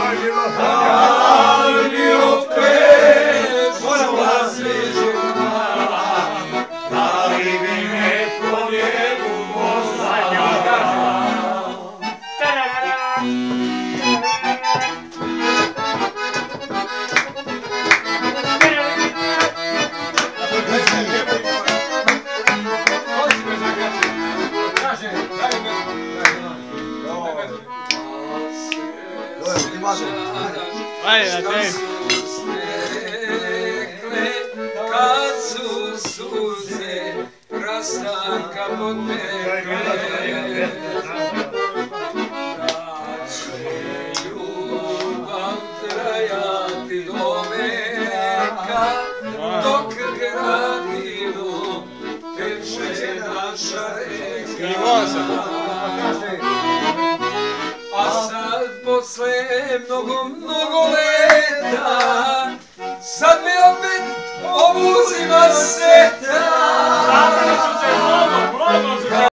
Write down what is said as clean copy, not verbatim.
Kad su suze rastanka potekle, da će ljubav trajati do veka, dok gradimo teče naša reka. A sad posle mnogo leta, sad mi opet obuzima seta.